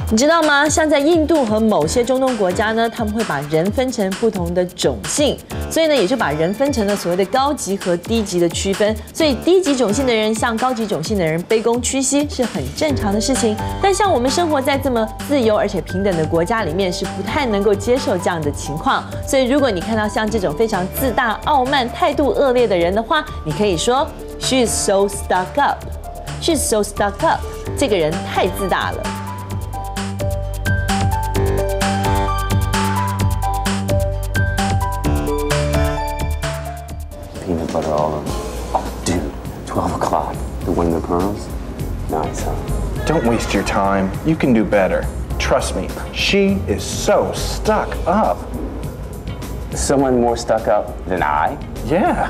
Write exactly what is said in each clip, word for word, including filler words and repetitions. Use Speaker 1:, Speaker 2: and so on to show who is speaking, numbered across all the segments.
Speaker 1: 你知道吗？像在印度和某些中东国家呢，他们会把人分成不同的种姓，所以呢，也就把人分成了所谓的高级和低级的区分。所以低级种姓的人向高级种姓的人卑躬屈膝是很正常的事情。但像我们生活在这么自由而且平等的国家里面，是不太能够接受这样的情况。所以如果你看到像这种非常自大、傲慢、态度恶劣的人的话，你可以说 She is so stuck up. She's so stuck up. 这个人太自大了。
Speaker 2: Peanut butter all over. Oh, dude, twelve o'clock. The one of the pearls? Nice, huh?
Speaker 3: Don't waste your time. You can do better. Trust me, she is so stuck up.
Speaker 2: Someone more stuck up than I?
Speaker 3: Yeah.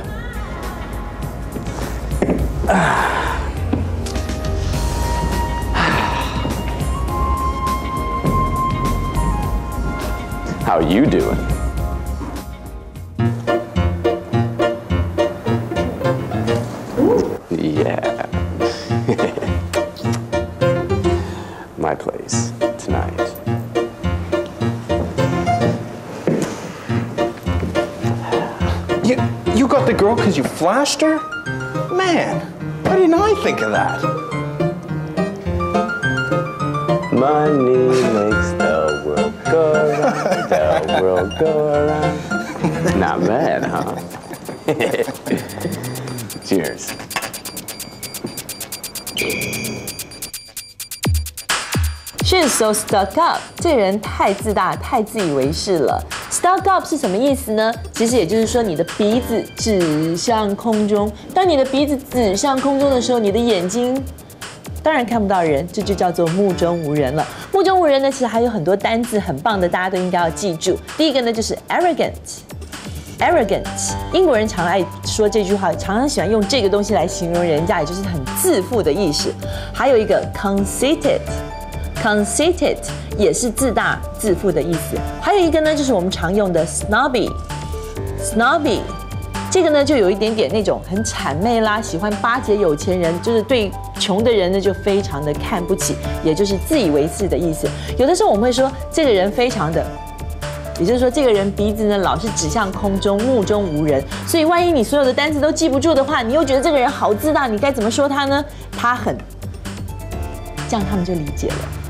Speaker 2: How you doing? Yeah. My place tonight.
Speaker 3: You, you got the girl because you flashed her? Man, why didn't I think of that?
Speaker 2: Money makes the world go round, the world go around. Not bad, huh? Cheers.
Speaker 1: She's so stuck up. 这个人太自大、太自以为是了。Stuck up 是什么意思呢？其实也就是说，你的鼻子指向空中。当你的鼻子指向空中的时候，你的眼睛当然看不到人，这就叫做目中无人了。目中无人呢，其实还有很多单字很棒的，大家都应该要记住。第一个呢，就是 arrogant。arrogant， 英国人常爱说这句话，常常喜欢用这个东西来形容人家，也就是很自负的意思。还有一个 conceited。conceited 也是自大、自负的意思。还有一个呢，就是我们常用的 snobby。snobby 这个呢，就有一点点那种很谄媚啦，喜欢巴结有钱人，就是对穷的人呢就非常的看不起，也就是自以为是的意思。有的时候我们会说这个人非常的，也就是说这个人鼻子呢老是指向空中，目中无人。所以万一你所有的单词都记不住的话，你又觉得这个人好自大，你该怎么说他呢？他很，这样他们就理解了。